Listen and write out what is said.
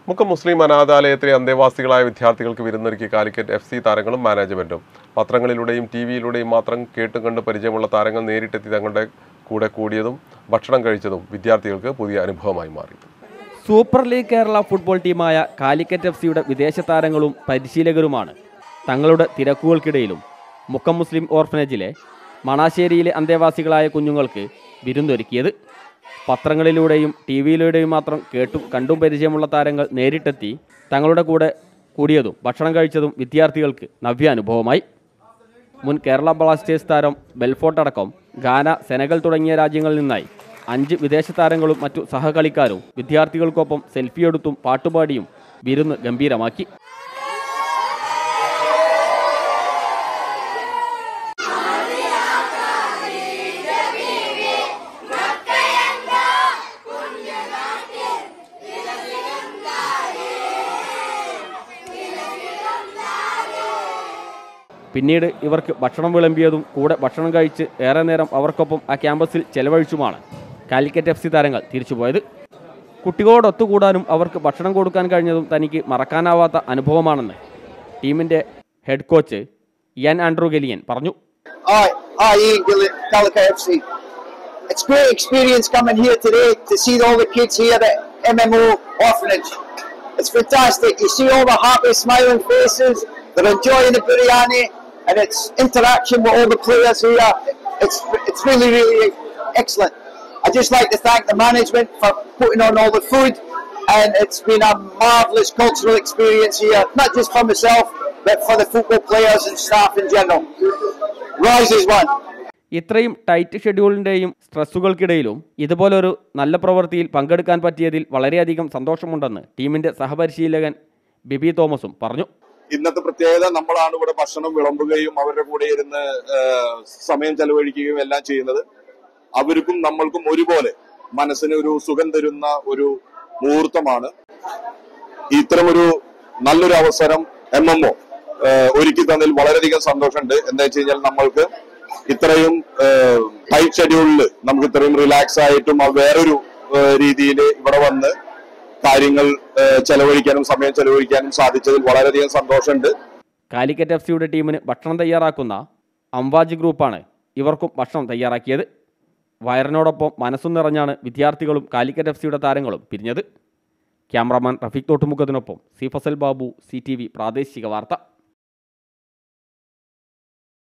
മുക്കം മുസ്ലിം അനാഥാലയത്തിലെ അന്തേവാസികളായ വിദ്യാർത്ഥികൾക്ക് വിരുന്നൊരുക്കി കാലിക്കറ്റ് FC താരങ്ങളും മാനേജ്മെന്റും. പത്രങ്ങളിലൂടെയും TV-യിലൂടെയും മാത്രം കേട്ടും കണ്ട് പരിചയമുള്ള താരങ്ങൾ നേരിട്ടെത്തി തങ്ങളുടെ കൂടെ കൂടിയതും ഭക്ഷണം കഴിച്ചതും വിദ്യാർത്ഥികൾക്ക് പുതിയ അനുഭവമായി മാറി. സൂപ്പർ ലീഗ് കേരള ഫുട്ബോൾ ടീമായ കാലിക്കറ്റ് FC-യുടെ വിദേശ താരങ്ങളും പരിശീലകരുമാണ് തങ്ങളുടെ തിരക്കുകൾക്കിടയിലും മുക്കം മുസ്ലിം ഓർഫനേജിലെ മണാശ്ശേരിയിലെ അന്തേവാസികളായ കുഞ്ഞുങ്ങൾക്ക് വിരുന്നൊരുക്കിയത്. പത്രങ്ങളിലൂടെയും TV-യിലൂടെയും മാത്രം കേട്ടും കണ്ടും പരിചയമുള്ള താരങ്ങൾ നേരിട്ടെത്തി തങ്ങളുടെ കൂടെ കൂടിയതും ഭക്ഷണം കഴിച്ചതും വിദ്യാർത്ഥികൾക്ക് നവ്യാനുഭവമായി. മുൻ കേരള ബ്ലാസ്റ്റേഴ്സ് താരം ബെൽഫോർട്ട് അടക്കം ഗാന, സെനഗൽ തുടങ്ങിയ രാജ്യങ്ങളിൽ നിന്നായി 5 വിദേശ താരങ്ങളും മറ്റു സഹകളിക്കാരും വിദ്യാർത്ഥികൾക്കൊപ്പം സെൽഫിയെടുത്തും പാട്ടുപാടിയും വിരുന്ന് ഗംഭീരമാക്കി. പിന്നീട് ഇവർക്ക് ഭക്ഷണം വിളമ്പിയതും കൂടെ ഭക്ഷണം കഴിച്ച് ഏറെ നേരം അവർക്കൊപ്പം ആ ക്യാമ്പസിൽ ചെലവഴിച്ചുമാണ് കാലിക്കറ്റ് FC താരങ്ങൾ തിരിച്ചുപോയത്. കുട്ടികളോടൊത്തുകൂടാനും അവർക്ക് ഭക്ഷണം കൊടുക്കാൻ കഴിഞ്ഞതും തനിക്ക് മറക്കാനാവാത്ത അനുഭവമാണെന്ന് ടീമിൻ്റെ head coach Ian Andrew Gillan പറഞ്ഞു. It's great experience coming here today to see all the kids here at MMO Orphanage. It's fantastic. You see all the happy, smiling faces. They're enjoying the biryani, and it's interaction with all the players here. It's really, really excellent. I just like to thank the management for putting on all the food, and it's been a marvellous cultural experience here, not just for myself, but for the football players and staff in general. Rise is one. ഇത്രയും tight ഷെഡ്യൂളിൻ്റെയും സ്ട്രെസ്സുകൾക്കിടയിലും ഇതുപോലൊരു നല്ല പ്രവൃത്തിയിൽ പങ്കെടുക്കാൻ പറ്റിയതിൽ വളരെയധികം സന്തോഷമുണ്ടെന്ന് ടീമിൻ്റെ സഹപരിശീലകൻ ബിബി തോമസും പറഞ്ഞു. ഇന്നത്തെ പ്രത്യേകത നമ്മളാണ് ഇവിടെ ഭക്ഷണം വിളമ്പുകയും അവരുടെ കൂടെ ഇരുന്ന് സമയം ചെലവഴിക്കുകയും എല്ലാം ചെയ്യുന്നത്. അവർക്കും നമ്മൾക്കും ഒരുപോലെ മനസ്സിന് ഒരു സുഖം തരുന്ന ഒരു മുഹൂർത്തമാണ്. ഇത്തരമൊരു നല്ലൊരു അവസരം MMO ഒരുക്കി തന്നതിൽ വളരെയധികം സന്തോഷമുണ്ട്. എന്താ വെച്ച് കഴിഞ്ഞാൽ നമ്മൾക്ക് ഇത്രയും ടൈറ്റ് ഷെഡ്യൂളിൽ നമുക്ക് ഇത്രയും റിലാക്സ് ആയിട്ടും വേറൊരു രീതിയിൽ ഇവിടെ വന്ന് കാര്യങ്ങൾ ചെലവഴിക്കാനും സമയം ചെലവഴിക്കാനും സാധിച്ചതിൽ വളരെയധികം സന്തോഷമുണ്ട്. കാലിക്കറ്റ് FC-യുടെ ടീമിന് ഭക്ഷണം തയ്യാറാക്കുന്ന അംവാജ് ഗ്രൂപ്പാണ് ഇവർക്കും ഭക്ഷണം തയ്യാറാക്കിയത്. വയറിനോടൊപ്പം മനസ്സും നിറഞ്ഞാണ് വിദ്യാർത്ഥികളും കാലിക്കറ്റ് FC-യുടെ താരങ്ങളും പിരിഞ്ഞത്. ക്യാമറാമാൻ റഫീഖ് തോട്ടുമുഖത്തിനൊപ്പം സി ഫസൽ ബാബു, CTV പ്രാദേശിക വാർത്ത.